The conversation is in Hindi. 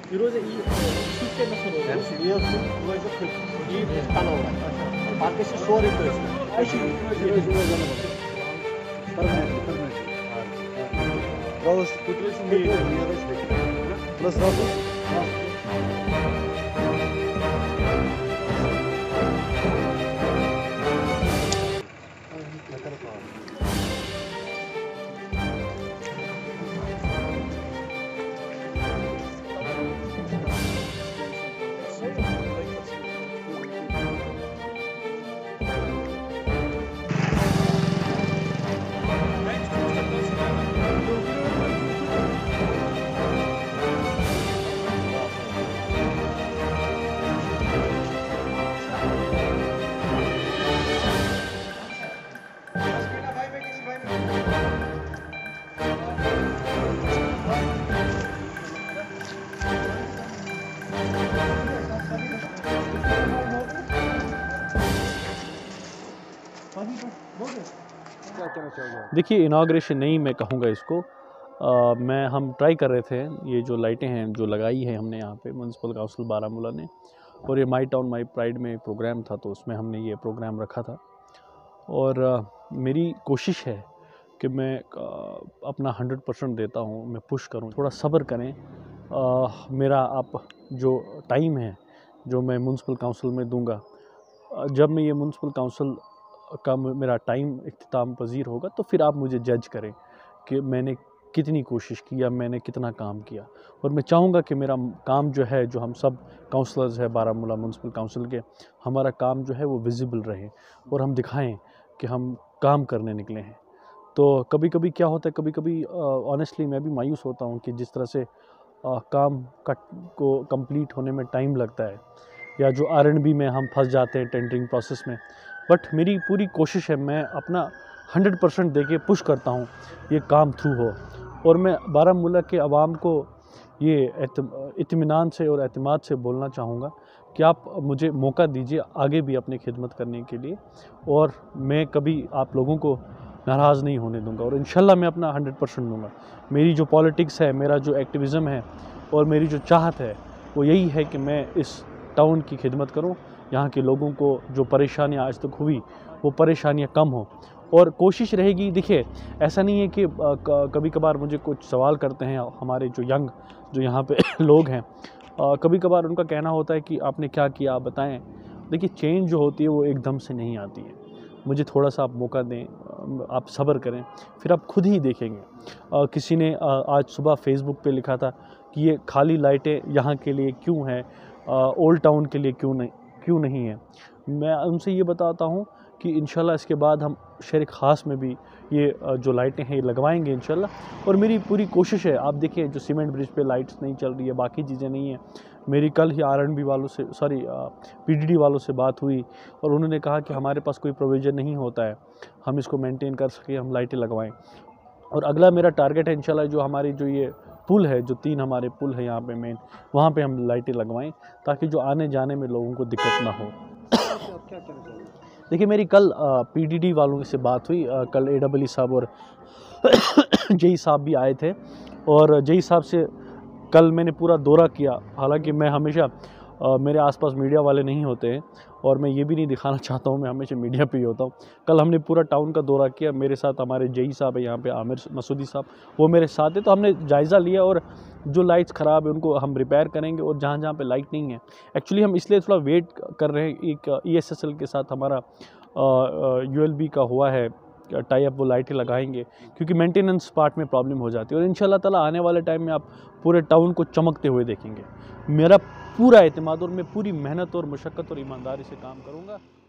ఈరోజు షిఫ్ట్ ఈరోజు ఈ స్థానం పార్టీషన్ షోర్ ఇటు ప్లస్ देखिए, इनाग्रेशन नहीं मैं कहूँगा इसको। हम ट्राई कर रहे थे, ये जो लाइटें हैं जो लगाई है हमने यहाँ पे म्यूनसिपल काउंसिल बारामूला ने, और ये माई टाउन माई प्राइड में प्रोग्राम था तो उसमें हमने ये प्रोग्राम रखा था। और मेरी कोशिश है कि मैं अपना 100% देता हूँ, मैं पुश करूँ, थोड़ा सब्र करें। मेरा आप जो टाइम है जो मैं म्यूनसिपल काउंसिल में दूंगा, जब मैं ये म्यूनसिपल काउंसिल का मेरा टाइम इख्तिताम पजीर होगा तो फिर आप मुझे जज करें कि मैंने कितनी कोशिश की या मैंने कितना काम किया। और मैं चाहूँगा कि मेरा काम जो है, जो हम सब काउंसलर्स हैं बारामूला म्यूनसिपल काउंसिल के, हमारा काम जो है वो विजिबल रहे और हम दिखाएं कि हम काम करने निकले हैं। तो कभी कभी क्या होता है, कभी कभी ऑनेस्टली मैं भी मायूस होता हूँ कि जिस तरह से काम को कंप्लीट होने में टाइम लगता है, या जो R&B में हम फंस जाते हैं टेंडरिंग प्रोसेस में। बट मेरी पूरी कोशिश है, मैं अपना 100% दे के पुश करता हूँ ये काम थ्रू हो। और मैं बारामूला के अवाम को ये इत्मीनान से और एतमाद से बोलना चाहूँगा कि आप मुझे मौका दीजिए आगे भी अपनी खिदमत करने के लिए, और मैं कभी आप लोगों को नाराज़ नहीं होने दूंगा और इंशाल्लाह मैं अपना 100% दूंगा। मेरी जो पॉलिटिक्स है, मेरा जो एक्टिविज़म है और मेरी जो चाहत है वो यही है कि मैं इस टाउन की खिदमत करूं, यहाँ के लोगों को जो परेशानियाँ आज तक हुई वो परेशानियाँ कम हो। और कोशिश रहेगी, देखिए ऐसा नहीं है कि कभी कभार मुझे कुछ सवाल करते हैं हमारे जो यंग जो यहाँ पे लोग हैं, कभी कभार उनका कहना होता है कि आपने क्या किया आप बताएं। देखिए, चेंज जो होती है वो एकदम से नहीं आती है, मुझे थोड़ा सा आप मौका दें, आप सब्र करें, फिर आप खुद ही देखेंगे। किसी ने आज सुबह फेसबुक पे लिखा था कि ये खाली लाइटें यहाँ के लिए क्यों हैं, ओल्ड टाउन के लिए क्यों नहीं है। मैं उनसे ये बताता हूँ कि इंशाल्लाह इसके बाद हम शहर ख़ास में भी ये जो लाइटें हैं ये लगवाएंगे इंशाल्लाह। और मेरी पूरी कोशिश है, आप देखिए जो सीमेंट ब्रिज पे लाइट्स नहीं चल रही है, बाकी चीज़ें नहीं हैं। मेरी कल ही R&B वालों से, सॉरी PDD वालों से बात हुई और उन्होंने कहा कि हमारे पास कोई प्रोविज़न नहीं होता है, हम इसको मेंटेन कर सकें, हम लाइटें लगवाएं। और अगला मेरा टारगेट है इंशाल्लाह, जो हमारी जो ये पुल है, जो 3 हमारे पुल है यहाँ पे मेन, वहाँ पे हम लाइटें लगवाएं ताकि जो आने जाने में लोगों को दिक्कत ना हो। देखिए, मेरी कल PDD वालों से बात हुई, कल AEE साहब और JE साहब भी आए थे, और JE साहब से कल मैंने पूरा दौरा किया। हालांकि मैं हमेशा मेरे आसपास मीडिया वाले नहीं होते हैं और मैं ये भी नहीं दिखाना चाहता हूँ मैं हमेशा मीडिया पे ही होता हूँ। कल हमने पूरा टाउन का दौरा किया, मेरे साथ हमारे JE साहब है यहाँ पे, आमिर मसूदी साहब, वो मेरे साथ है। तो हमने जायज़ा लिया और जो लाइट्स ख़राब है उनको हम रिपेयर करेंगे, और जहाँ जहाँ पे लाइट नहीं है, एक्चुअली हम इसलिए थोड़ा वेट कर रहे हैं। एक ESSL के साथ हमारा ULB का हुआ है टाई अप, वो लाइटें लगाएंगे क्योंकि मेंटेनेंस पार्ट में प्रॉब्लम हो जाती है। और इंशाल्लाह ताला आने वाले टाइम में आप पूरे टाउन को चमकते हुए देखेंगे। मेरा पूरा एतमाद और मैं पूरी मेहनत और मशक्क़त और ईमानदारी से काम करूँगा।